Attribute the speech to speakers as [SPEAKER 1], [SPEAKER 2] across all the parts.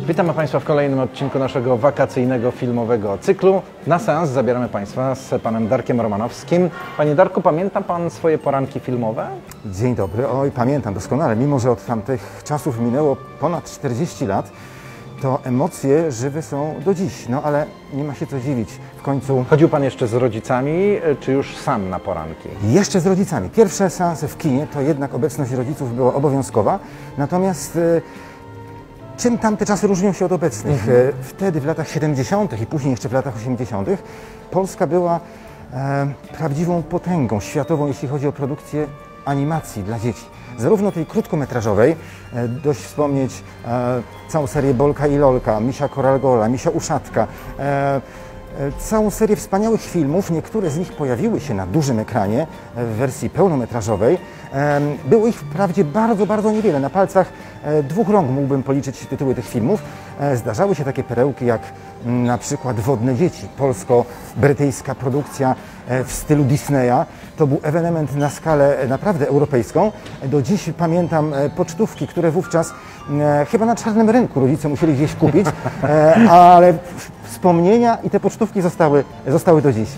[SPEAKER 1] Witamy Państwa w kolejnym odcinku naszego wakacyjnego filmowego cyklu. Na seans zabieramy Państwa z Panem Darkiem Romanowskim. Panie Darku, pamięta Pan swoje poranki filmowe?
[SPEAKER 2] Dzień dobry. Oj, pamiętam doskonale. Mimo że od tamtych czasów minęło ponad 40 lat, to emocje żywe są do dziś. No ale nie ma się co dziwić. W końcu...
[SPEAKER 1] Chodził Pan jeszcze z rodzicami, czy już sam na poranki?
[SPEAKER 2] Jeszcze z rodzicami. Pierwsze seanse w kinie to jednak obecność rodziców była obowiązkowa. Natomiast... Czym tamte czasy różnią się od obecnych? Wtedy w latach 70. i później jeszcze w latach 80. Polska była prawdziwą potęgą światową, jeśli chodzi o produkcję animacji dla dzieci. Zarówno tej krótkometrażowej, dość wspomnieć całą serię Bolka i Lolka, Misia Koralgola, Misia Uszatka, całą serię wspaniałych filmów. Niektóre z nich pojawiły się na dużym ekranie w wersji pełnometrażowej. Było ich wprawdzie bardzo niewiele. Na palcach dwóch rąk mógłbym policzyć tytuły tych filmów. Zdarzały się takie perełki jak na przykład Wodne Dzieci, polsko-brytyjska produkcja w stylu Disneya. To był ewenement na skalę naprawdę europejską. Do dziś pamiętam pocztówki, które wówczas chyba na czarnym rynku rodzice musieli gdzieś kupić, ale wspomnienia i te pocztówki zostały do dziś.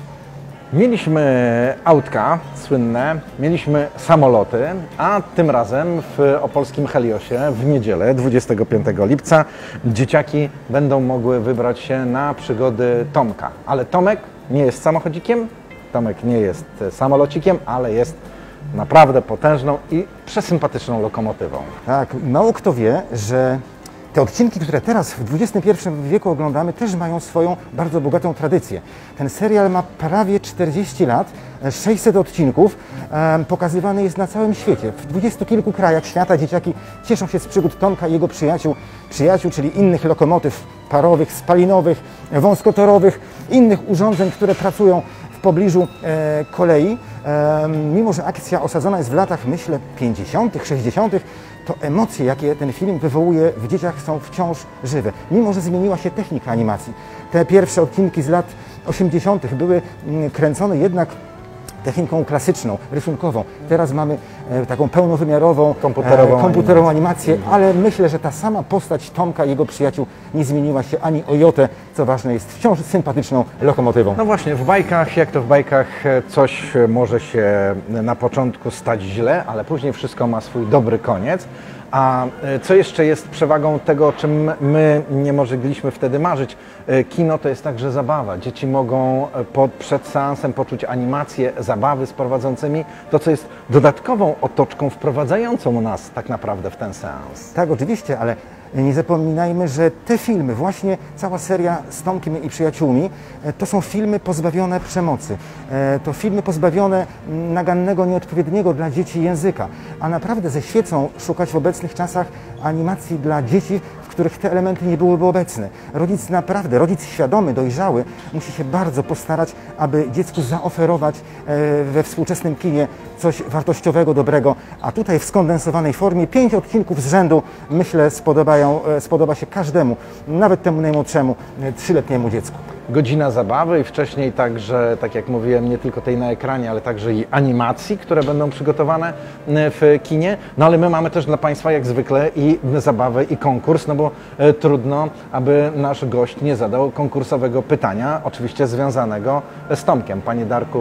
[SPEAKER 1] Mieliśmy autka słynne, mieliśmy samoloty, a tym razem w opolskim Heliosie w niedzielę 25 lipca dzieciaki będą mogły wybrać się na przygody Tomka. Ale Tomek nie jest samochodzikiem, Tomek nie jest samolocikiem, ale jest naprawdę potężną i przesympatyczną lokomotywą.
[SPEAKER 2] Tak, mało kto wie, że te odcinki, które teraz w XXI wieku oglądamy, też mają swoją bardzo bogatą tradycję. Ten serial ma prawie 40 lat, 600 odcinków, pokazywany jest na całym świecie. W 20 kilku krajach świata dzieciaki cieszą się z przygód Tomka i jego przyjaciół, czyli innych lokomotyw parowych, spalinowych, wąskotorowych, innych urządzeń, które pracują w pobliżu kolei. Mimo że akcja osadzona jest w latach, myślę, 50., 60., to emocje, jakie ten film wywołuje w dzieciach, są wciąż żywe. Mimo że zmieniła się technika animacji. Te pierwsze odcinki z lat 80. były kręcone jednak techniką klasyczną, rysunkową. Teraz mamy taką pełnowymiarową, komputerową animację, ale myślę, że ta sama postać Tomka i jego przyjaciół nie zmieniła się ani o jotę, co ważne, jest wciąż sympatyczną lokomotywą.
[SPEAKER 1] No właśnie, w bajkach, jak to w bajkach, coś może się na początku stać źle, ale później wszystko ma swój dobry koniec. A co jeszcze jest przewagą tego, o czym my nie mogliśmy wtedy marzyć? Kino to jest także zabawa. Dzieci mogą przed seansem poczuć animację, zabawy z prowadzącymi, to co jest dodatkową otoczką wprowadzającą nas tak naprawdę w ten seans.
[SPEAKER 2] Tak, oczywiście, ale nie zapominajmy, że te filmy, właśnie cała seria z Tomkiem i przyjaciółmi, to są filmy pozbawione przemocy. To filmy pozbawione nagannego, nieodpowiedniego dla dzieci języka. A naprawdę ze świecą szukać w obecnych czasach animacji dla dzieci, w których te elementy nie byłyby obecne. Rodzic świadomy, dojrzały, musi się bardzo postarać, aby dziecku zaoferować we współczesnym kinie coś wartościowego, dobrego. A tutaj w skondensowanej formie 5 odcinków z rzędu, myślę, spodoba się każdemu, nawet temu najmłodszemu, 3-letniemu dziecku.
[SPEAKER 1] Godzina zabawy i wcześniej także, tak jak mówiłem, nie tylko tej na ekranie, ale także i animacji, które będą przygotowane w kinie. No ale my mamy też dla Państwa jak zwykle i zabawę, i konkurs, no bo trudno, aby nasz gość nie zadał konkursowego pytania, oczywiście związanego z Tomkiem. Panie Darku.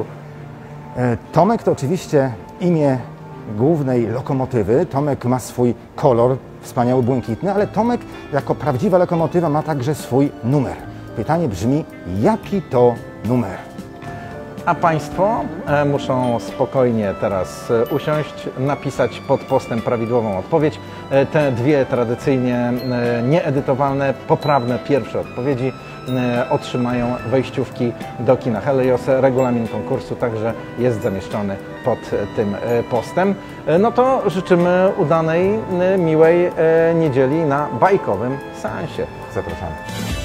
[SPEAKER 2] Tomek to oczywiście imię głównej lokomotywy. Tomek ma swój kolor, wspaniały, błękitny, ale Tomek jako prawdziwa lokomotywa ma także swój numer. Pytanie brzmi, jaki to numer?
[SPEAKER 1] A Państwo muszą spokojnie teraz usiąść, napisać pod postem prawidłową odpowiedź. Te dwie tradycyjnie nieedytowalne, poprawne pierwsze odpowiedzi otrzymają wejściówki do kina Helios. Regulamin konkursu także jest zamieszczony pod tym postem. No to życzymy udanej, miłej niedzieli na bajkowym seansie.
[SPEAKER 2] Zapraszamy.